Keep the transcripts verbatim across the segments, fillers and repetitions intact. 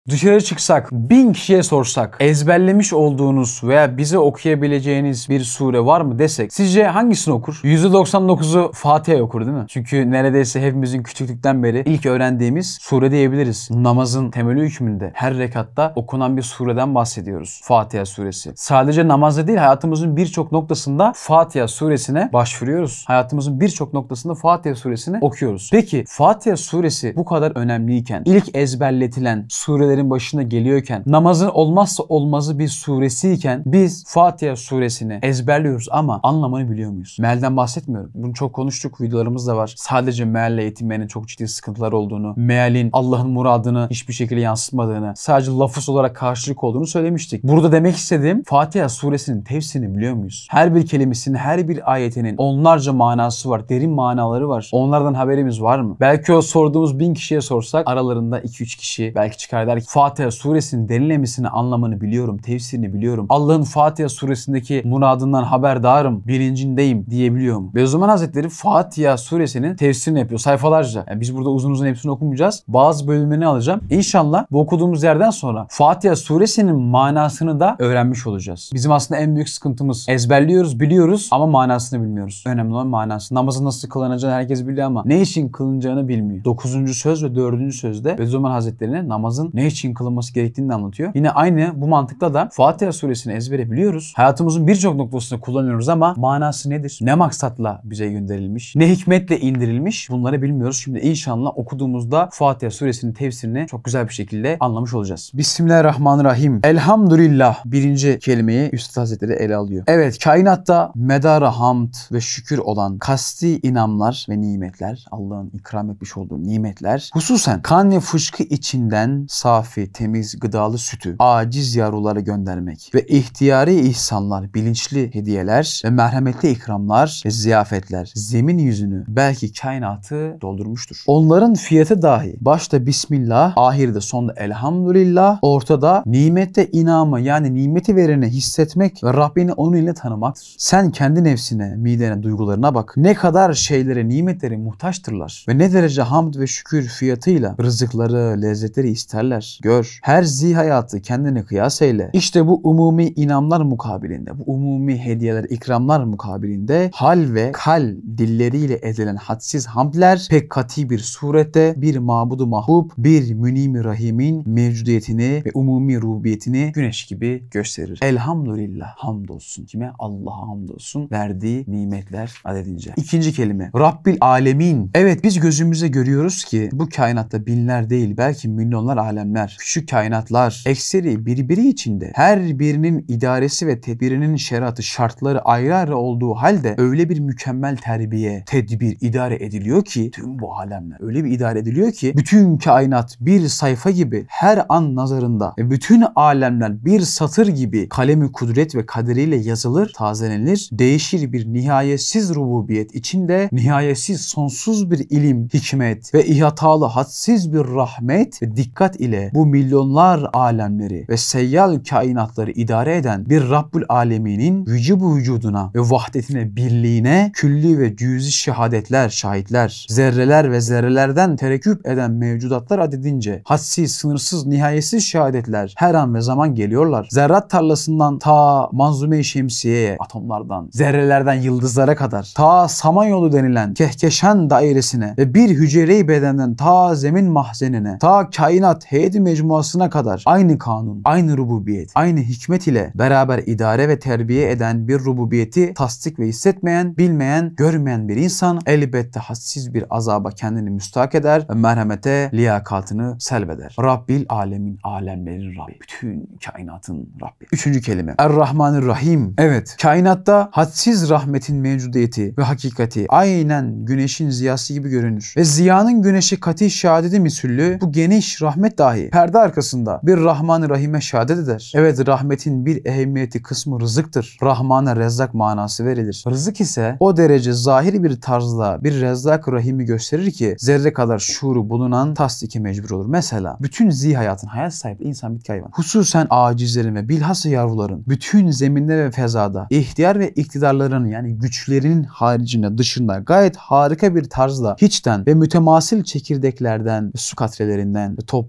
Dışarı çıksak, bin kişiye sorsak, ezberlemiş olduğunuz veya bize okuyabileceğiniz bir sure var mı desek, sizce hangisini okur? yüzde doksan dokuzu Fatiha okur değil mi? Çünkü neredeyse hepimizin küçüklükten beri ilk öğrendiğimiz sure diyebiliriz. Namazın temeli hükmünde her rekatta okunan bir sureden bahsediyoruz. Fatiha suresi. Sadece namazda değil, hayatımızın birçok noktasında Fatiha suresine başvuruyoruz. Hayatımızın birçok noktasında Fatiha suresini okuyoruz. Peki Fatiha suresi bu kadar önemliyken, ilk ezberletilen sureler başına geliyorken, namazın olmazsa olmazı bir suresiyken biz Fatiha suresini ezberliyoruz ama anlamını biliyor muyuz? Mealden bahsetmiyorum. Bunu çok konuştuk. Videolarımız da var. Sadece mealle eğitimlerinin çok ciddi sıkıntılar olduğunu, mealin Allah'ın muradını hiçbir şekilde yansıtmadığını, sadece lafız olarak karşılık olduğunu söylemiştik. Burada demek istediğim, Fatiha suresinin tefsirini biliyor muyuz? Her bir kelimesinin, her bir ayetinin onlarca manası var. Derin manaları var. Onlardan haberimiz var mı? Belki o sorduğumuz bin kişiye sorsak aralarında iki üç kişi belki çıkar der ki Fatiha suresinin derinlemesine anlamını biliyorum, tefsirini biliyorum. Allah'ın Fatiha suresindeki muradından haberdarım, bilincindeyim diyebiliyor mu? Bediüzzaman Hazretleri Fatiha suresinin tefsirini yapıyor sayfalarca. Yani biz burada uzun uzun hepsini okumayacağız. Bazı bölümlerini alacağım. İnşallah bu okuduğumuz yerden sonra Fatiha suresinin manasını da öğrenmiş olacağız. Bizim aslında en büyük sıkıntımız, ezberliyoruz, biliyoruz ama manasını bilmiyoruz. Önemli olan manası. Namazın nasıl kılınacağını herkes biliyor ama ne için kılınacağını bilmiyor. dokuzuncu söz ve dördüncü sözde Bediüzzaman Hazretleri'ne namazın ne için kılınması gerektiğini anlatıyor. Yine aynı bu mantıkla da Fatiha suresini ezbere biliyoruz. Hayatımızın birçok noktasında kullanıyoruz ama manası nedir? Ne maksatla bize gönderilmiş? Ne hikmetle indirilmiş? Bunları bilmiyoruz. Şimdi inşallah okuduğumuzda Fatiha suresinin tefsirini çok güzel bir şekilde anlamış olacağız. Bismillahirrahmanirrahim. Elhamdülillah birinci kelimeyi Üstad Hazretleri ele alıyor. Evet, kainatta medara hamd ve şükür olan kasti inamlar ve nimetler, Allah'ın ikram etmiş olduğu nimetler, hususen kan ve fışkı içinden safi, temiz, gıdalı sütü aciz yavrulara göndermek ve ihtiyari ihsanlar, bilinçli hediyeler ve merhametli ikramlar ve ziyafetler zemin yüzünü belki kainatı doldurmuştur. Onların fiyatı dahi başta Bismillah, ahirde sonda Elhamdülillah, ortada nimette inamı yani nimeti vereni hissetmek ve Rabbini onun ile tanımaktır. Sen kendi nefsine, midene, duygularına bak. Ne kadar şeylere, nimetlere muhtaçtırlar ve ne derece hamd ve şükür fiyatıyla rızıkları, lezzetleri isterler. Gör. Her zi hayatı kendine kıyas eyle. İşte bu umumi inamlar mukabilinde, bu umumi hediyeler, ikramlar mukabilinde hal ve kal dilleriyle edilen hadsiz hamdler pek kati bir surette bir mabudu mahbub, bir münimi rahimin mevcudiyetini ve umumi rububiyetini güneş gibi gösterir. Elhamdülillah. Hamdolsun. Kime? Allah'a hamdolsun. Verdiği nimetler adedince. İkinci kelime. Rabbil alemin. Evet, biz gözümüze görüyoruz ki bu kainatta binler değil belki milyonlar alemler, küçük kainatlar, ekseri birbiri içinde her birinin idaresi ve tedbirinin şeriatı, şartları ayrı ayrı olduğu halde öyle bir mükemmel terbiye, tedbir, idare ediliyor ki tüm bu alemler öyle bir idare ediliyor ki bütün kainat bir sayfa gibi her an nazarında ve bütün alemler bir satır gibi kalemi kudret ve kaderiyle yazılır, tazelenir, değişir bir nihayetsiz rububiyet içinde nihayetsiz sonsuz bir ilim, hikmet ve ihatalı hadsiz bir rahmet ve dikkat ile bu milyonlar alemleri ve seyyal kainatları idare eden bir Rabbül Alemin'in vücubu vücuduna ve vahdetine, birliğine külli ve cüzi şehadetler, şahitler, zerreler ve zerrelerden terekküp eden mevcudatlar adedince hadsiz, sınırsız, nihayetsiz şehadetler her an ve zaman geliyorlar. Zerrat tarlasından ta manzume-i şemsiyeye, atomlardan, zerrelerden yıldızlara kadar, ta Samanyolu denilen kehkeşan dairesine ve bir hücre-i bedenden ta zemin mahzenine, ta kainat heyeti mecmuasına kadar aynı kanun, aynı rububiyet, aynı hikmet ile beraber idare ve terbiye eden bir rububiyeti tasdik ve hissetmeyen, bilmeyen, görmeyen bir insan elbette hadsiz bir azaba kendini müstahak eder ve merhamete liyakatını selbeder. Rabbil alemin, alemlerin Rabbi. Bütün kainatın Rabbi. Üçüncü kelime. Er-Rahmanir-Rahim. Evet, kainatta hadsiz rahmetin mevcudiyeti ve hakikati aynen güneşin ziyası gibi görünür. Ve ziyanın güneşi kati şehadeti misüllü bu geniş rahmet dahi perde arkasında bir Rahman-ı Rahim'e şehadet eder. Evet, rahmetin bir ehemmiyeti kısmı rızıktır. Rahman'a Rezzak manası verilir. Rızık ise o derece zahiri bir tarzda bir Rezzak-ı Rahim'i gösterir ki zerre kadar şuuru bulunan tasdiki mecbur olur. Mesela bütün zi hayatın, hayat sahibi insan, bitki, hayvan, hususen acizlerin ve bilhassa yavruların bütün zeminde ve fezada ihtiyar ve iktidarların yani güçlerinin haricinde, dışında gayet harika bir tarzda hiçten ve mütemasil çekirdeklerden ve su katrelerinden ve toprak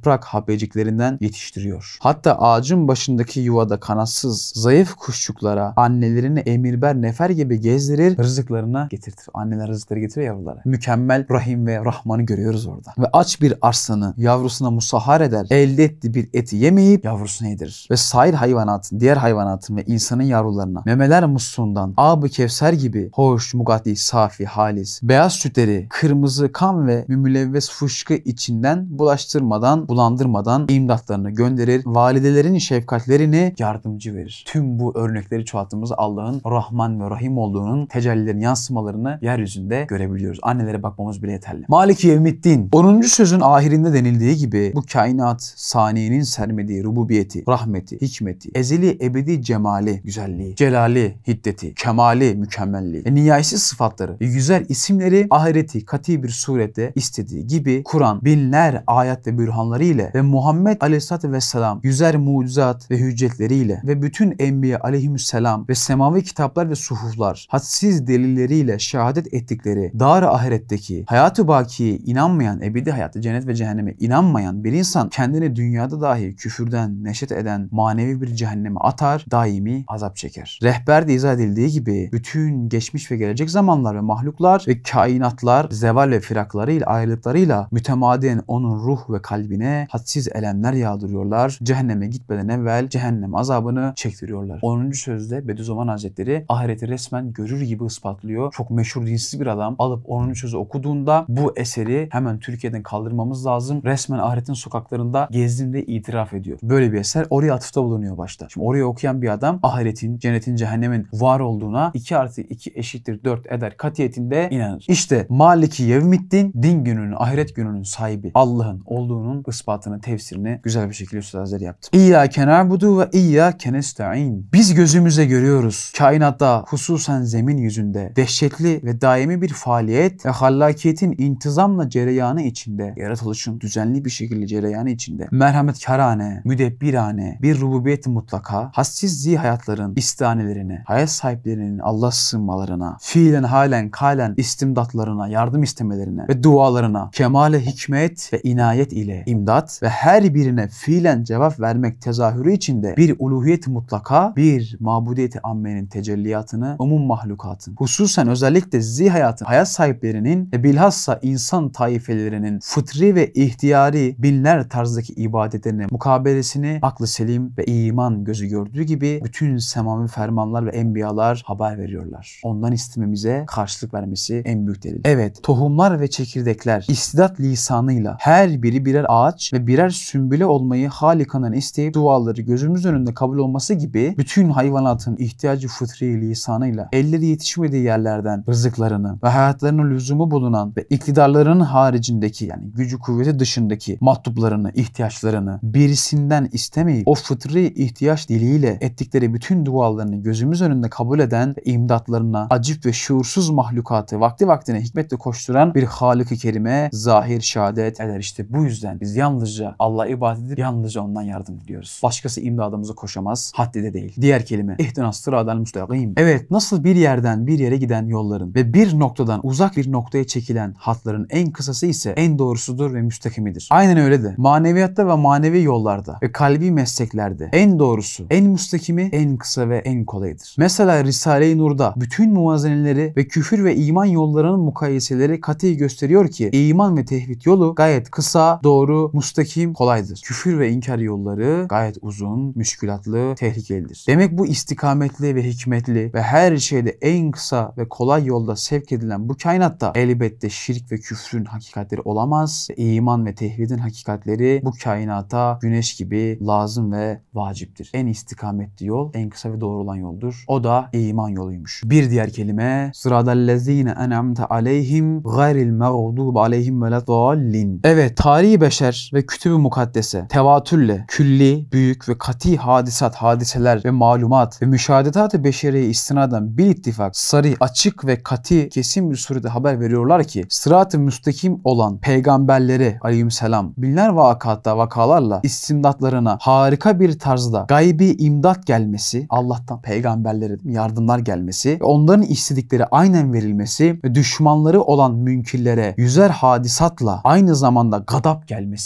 habeciklerinden yetiştiriyor. Hatta ağacın başındaki yuvada kanatsız, zayıf kuşçuklara annelerini emirber nefer gibi gezdirir, rızıklarına getirtir. Anneler rızıkları getiriyor yavrulara. Mükemmel Rahim ve Rahman'ı görüyoruz orada. Ve aç bir arslanı yavrusuna musahhar eder, elde ettiği bir eti yemeyip yavrusuna yedirir. Ve sair hayvanatın, diğer hayvanatın ve insanın yavrularına memeler musluğundan Ab-ı Kevser gibi hoş, mugaddi, safi, halis, beyaz sütleri, kırmızı kan ve mümülevves fışkı içinden bulaştırmadan, bulandırmadan imdatlarını gönderir, validelerin şefkatlerini yardımcı verir. Tüm bu örnekleri çoğalttığımızda Allah'ın Rahman ve Rahim olduğunun tecellilerin yansımalarını yeryüzünde görebiliyoruz. Annelere bakmamız bile yeterli. Maliki Yevmiddin onuncu sözün ahirinde denildiği gibi bu kainat saniyenin sermediği rububiyeti, rahmeti, hikmeti, ezeli ebedi cemali, güzelliği, celali, hiddeti, kemali, mükemmelliği, e, nihayesiz sıfatları, e, yüzer isimleri ahireti kati bir surette istediği gibi Kur'an binler ayet ve bürhanları ile ve Muhammed Aleyhisselatü Vesselam yüzer mucizat ve hüccetleriyle ve bütün enbiya aleyhisselam ve semavi kitaplar ve suhuflar hadsiz delilleriyle şehadet ettikleri dar ahiretteki hayatı bakiye inanmayan, ebedi hayatı, cennet ve cehenneme inanmayan bir insan kendini dünyada dahi küfürden neşet eden manevi bir cehenneme atar, daimi azap çeker. Rehberde izah edildiği gibi bütün geçmiş ve gelecek zamanlar ve mahluklar ve kainatlar zeval ve firaklarıyla, ayrılıklarıyla mütemadiyen onun ruh ve kalbine hadsiz elemler yağdırıyorlar. Cehenneme gitmeden evvel cehennem azabını çektiriyorlar. onuncu sözde Bediüzzaman Hazretleri ahireti resmen görür gibi ispatlıyor. Çok meşhur dinsiz bir adam alıp onuncu sözü okuduğunda bu eseri hemen Türkiye'den kaldırmamız lazım. Resmen ahiretin sokaklarında gezdiğinde itiraf ediyor. Böyle bir eser oraya atıfta bulunuyor başta. Şimdi oraya okuyan bir adam ahiretin, cennetin, cehennemin var olduğuna iki artı iki eşittir dört eder katiyetinde inanır. İşte Maliki Yevmiddin din gününün, ahiret gününün sahibi Allah'ın olduğunun ispatını, tefsirini güzel bir şekilde Üstad Hazretleri yaptı. İyyâke na'budu ve iyyâke nesta'in. Biz gözümüze görüyoruz. Kainatta, hususen zemin yüzünde dehşetli ve daimi bir faaliyet ve hallakiyetin intizamla cereyanı içinde, yaratılışın düzenli bir şekilde cereyanı içinde, merhametkârane, müdebbirane bir rububiyet mutlaka, hassiz zihayatların istihanelerine, hayat sahiplerinin Allah sığınmalarına, fiilen halen kalen istimdatlarına, yardım istemelerine ve dualarına kemale hikmet ve inayet ile imdat ve her birine fiilen cevap vermek tezahürü içinde bir uluhiyet mutlaka, bir mabudiyet-i ammenin tecelliyatını umum mahlukatın, hususen özellikle zihayatın hayat sahiplerinin ve bilhassa insan taifelerinin fıtri ve ihtiyari binler tarzdaki ibadetlerine mukabelesini aklı selim ve iman gözü gördüğü gibi bütün semavi fermanlar ve enbiyalar haber veriyorlar. Ondan istememize karşılık vermesi en büyük delil. Evet, tohumlar ve çekirdekler istidat lisanıyla her biri birer ağaç ve birer sümbüle olmayı Halika'ndan isteyip duaları gözümüz önünde kabul olması gibi bütün hayvanatın ihtiyacı fıtri lisanıyla elleri yetişmediği yerlerden rızıklarını ve hayatlarının lüzumu bulunan ve iktidarlarının haricindeki yani gücü kuvveti dışındaki matluplarını, ihtiyaçlarını birisinden istemeyip o fıtri ihtiyaç diliyle ettikleri bütün dualarını gözümüz önünde kabul eden ve imdatlarına acip ve şuursuz mahlukatı vakti vaktine hikmetle koşturan bir Halik-i Kerime zahir şehadet eder. İşte bu yüzden biz yalnızca Allah'a ibadet edip yalnızca ondan yardım diliyoruz. Başkası imdadımıza koşamaz. Haddide değil. Diğer kelime ihtinas sıratal müstakim. Evet, nasıl bir yerden bir yere giden yolların ve bir noktadan uzak bir noktaya çekilen hatların en kısası ise en doğrusudur ve müstakimidir. Aynen öyle de maneviyatta ve manevi yollarda ve kalbi mesleklerde en doğrusu, en müstakimi, en kısa ve en kolayıdır. Mesela Risale-i Nur'da bütün muvazeneleri ve küfür ve iman yollarının mukayeseleri kati gösteriyor ki iman ve tevhid yolu gayet kısa, doğru, müstakim, kolaydır. Küfür ve inkar yolları gayet uzun, müşkülatlı, tehlikelidir. Demek bu istikametli ve hikmetli ve her şeyde en kısa ve kolay yolda sevk edilen bu kainatta elbette şirk ve küfrün hakikatleri olamaz ve iman ve tevhidin hakikatleri bu kainata güneş gibi lazım ve vaciptir. En istikametli yol, en kısa ve doğru olan yoldur. O da iman yoluymuş. Bir diğer kelime sıradallezine en'amte aleyhim gayril mağdub aleyhim veleddallin. Evet, tarihi beşer ve kütüb-ü mukaddese tevatürle külli, büyük ve kati hadisat, hadiseler ve malumat ve müşahedat-ı beşeriye istinaden bir ittifak, sarih, açık ve kati kesin bir surette haber veriyorlar ki sırat-ı müstakim olan peygamberleri aleyhisselam binler vakatta vakalarla istimdatlarına harika bir tarzda gaybi imdat gelmesi, Allah'tan peygamberlere yardımlar gelmesi ve onların istedikleri aynen verilmesi ve düşmanları olan münkirlere yüzer hadisatla aynı zamanda gadap gelmesi, azap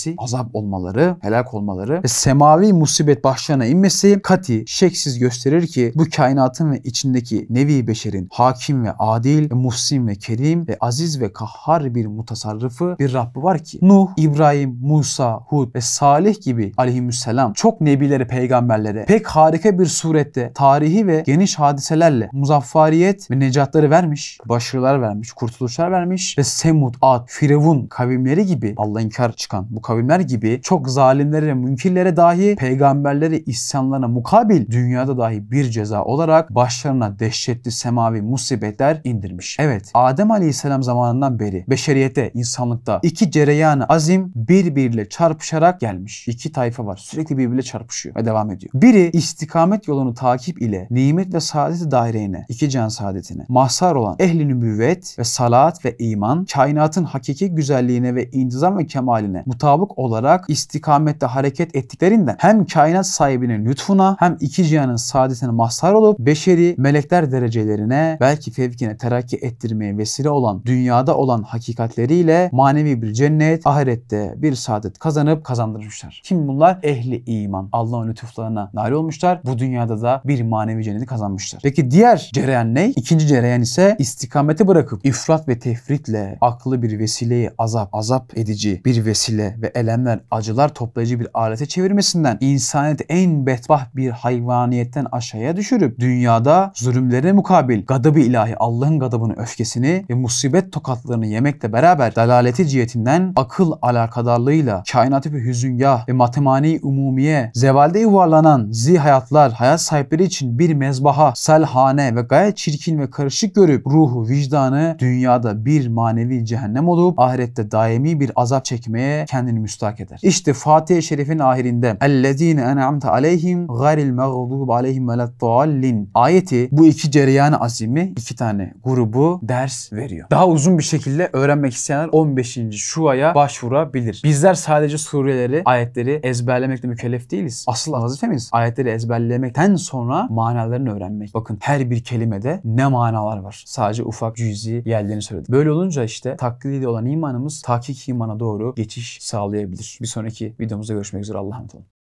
azap olmaları, helak olmaları ve semavi musibet başlarına inmesi kati, şeksiz gösterir ki bu kainatın ve içindeki nevi beşerin hakim ve adil ve muhsin ve kerim ve aziz ve kahhar bir mutasarrıfı bir Rabbi var ki Nuh, İbrahim, Musa, Hud ve Salih gibi aleyhisselam çok nebilere, peygamberlere pek harika bir surette tarihi ve geniş hadiselerle muzaffariyet ve necatları vermiş, başarılar vermiş, kurtuluşlar vermiş ve Semud, Ad, Firavun kavimleri gibi Allah inkar çıkan bu kavimler gibi çok zalimlere ve münkirlere dahi peygamberleri isyanlarına mukabil dünyada dahi bir ceza olarak başlarına dehşetli semavi musibetler indirmiş. Evet, Adem Aleyhisselam zamanından beri beşeriyete, insanlıkta iki cereyan azim birbiriyle çarpışarak gelmiş. İki tayfa var. Sürekli birbiriyle çarpışıyor ve devam ediyor. Biri istikamet yolunu takip ile nimet ve saadet daireyine, iki can saadetine mahsar olan ehli nübüvvet ve salat ve iman, kainatın hakiki güzelliğine ve intizam ve kemaline mutabık olarak istikamette hareket ettiklerinden hem kainat sahibinin lütfuna hem iki cihanın saadetine mazhar olup beşeri melekler derecelerine belki fevkine terakki ettirmeye vesile olan dünyada olan hakikatleriyle manevi bir cennet, ahirette bir saadet kazanıp kazandırmışlar. Kim bunlar? Ehli iman. Allah'ın lütuflarına nail olmuşlar. Bu dünyada da bir manevi cenneti kazanmışlar. Peki diğer cereyan ne? İkinci cereyan ise istikameti bırakıp ifrat ve tefritle aklı bir vesileyi azap, azap edici bir vesile ve elemler, acılar toplayıcı bir alete çevirmesinden insaniyeti en bedbaht bir hayvaniyetten aşağıya düşürüp dünyada zulümlerine mukabil gadab-ı ilahi Allah'ın gadabını, öfkesini ve musibet tokatlarını yemekle beraber dalaleti cihetinden akıl alakadarlığıyla kainatı bir hüzüngah ve matemani umumiye zevalde yuvarlanan zi hayatlar hayat sahipleri için bir mezbaha, selhane ve gayet çirkin ve karışık görüp ruhu, vicdanı dünyada bir manevi cehennem olup ahirette daimi bir azap çekmeye kendini müstahak eder. İşte Fatiha-i Şerif'in ahirinde اَلَّذ۪ينَ اَنْعَمْتَ عَلَيْهِمْ غَيْرِ الْمَغْضُوبِ عَلَيْهِمْ وَلَا ayeti bu iki cereyan azimi, iki tane grubu ders veriyor. Daha uzun bir şekilde öğrenmek isteyenler on beşinci şu aya başvurabilir. Bizler sadece sureleri, ayetleri ezberlemekle mükellef değiliz. Asıl vazifemiz ayetleri ezberlemekten sonra manalarını öğrenmek. Bakın her bir kelimede ne manalar var. Sadece ufak cüzi yerlerini söyledim. Böyle olunca işte taklidi olan imanımız tahkik imana doğru geçiş sağlayabilir. Bir sonraki videomuzda görüşmek üzere. Allah'a emanet olun.